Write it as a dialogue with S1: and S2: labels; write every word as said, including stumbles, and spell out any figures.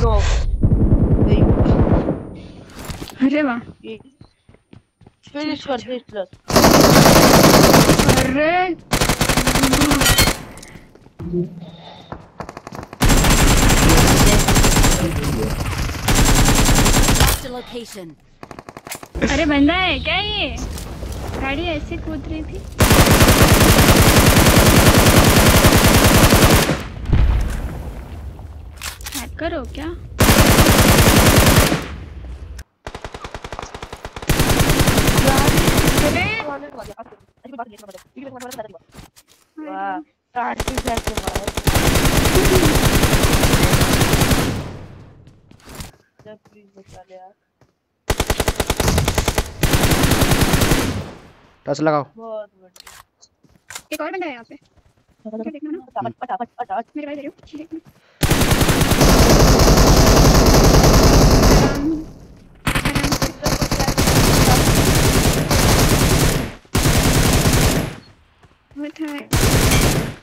S1: No
S2: अरे वाह
S1: finish कर दे प्लस।
S2: अरे
S3: लोकेशन।
S2: अरे बंदा है क्या ये? गाड़ी ऐसे कूद रही थी। हैकर हो क्या?
S1: प्लीज बचा ले यार।
S4: टच लगाओ।
S1: बहुत बढ़िया।
S2: एक और बंदा है यहाँ पे। क्या देखना ना?
S1: फटाफट फटाफट फटाफट
S2: मेरे पास दे रही हूँ। देखना। आराम आराम से। वो था